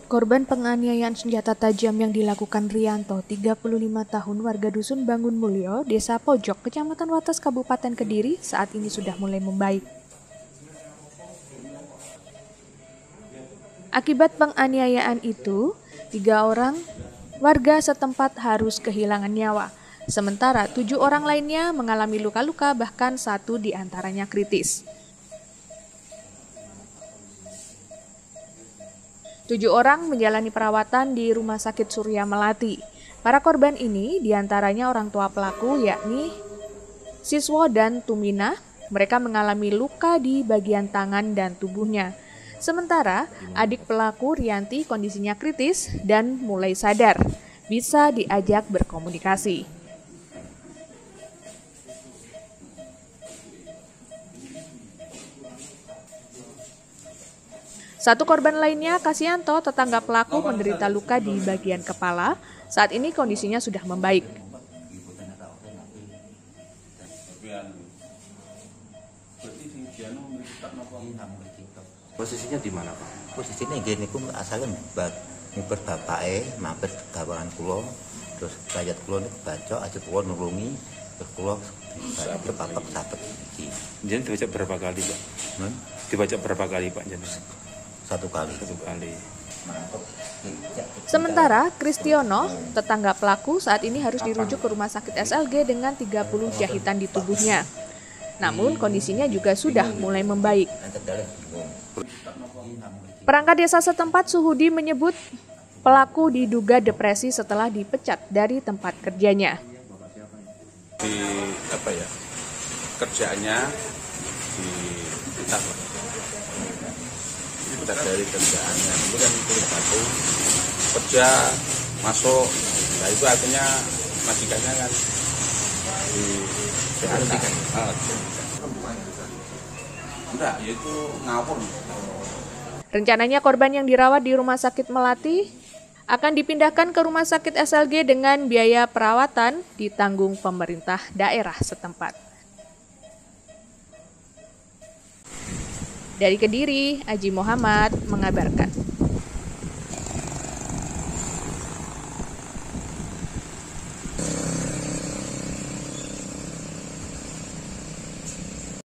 Korban penganiayaan senjata tajam yang dilakukan Rianto, 35 tahun, warga Dusun Bangun Mulyo, Desa Pojok, Kecamatan Wates, Kabupaten Kediri, saat ini sudah mulai membaik. Akibat penganiayaan itu, 3 orang warga setempat harus kehilangan nyawa. Sementara 7 orang lainnya mengalami luka-luka, bahkan 1 diantaranya kritis. 7 orang menjalani perawatan di Rumah Sakit Surya Melati. Para korban ini diantaranya orang tua pelaku, yakni Siswo dan Tumina. Mereka mengalami luka di bagian tangan dan tubuhnya. Sementara adik pelaku Rianti kondisinya kritis dan mulai sadar, bisa diajak berkomunikasi. Satu korban lainnya, Kasianto, tetangga pelaku, menderita luka di bagian kepala. Saat ini kondisinya sudah membaik. Posisinya di mana, Pak? Posisinya gini, asalnya ngibet bapake, mampir gawangan kula, terus rakyat kula niku bacok, aja kula nulungi, terus kula kepapak sapet iki. Jadi dibaca berapa kali, Pak? Dibaca berapa kali, Pak? Jadi Satu kali. Sementara Kristiono, tetangga pelaku, saat ini harus dirujuk ke Rumah Sakit SLG dengan 30 jahitan di tubuhnya. Namun kondisinya juga sudah mulai membaik. Perangkat desa setempat Suhudi menyebut pelaku diduga depresi setelah dipecat dari tempat kerjanya. Kerjaannya dipecat dari kerjaannya. Itu kan kulit batu, kerja masuk, nah itu artinya majikannya kan dihentikan. Enggak, yaitu ngawur. Rencananya korban yang dirawat di Rumah Sakit Melati akan dipindahkan ke Rumah Sakit SLG dengan biaya perawatan ditanggung pemerintah daerah setempat. Dari Kediri, Aji Muhammad mengabarkan.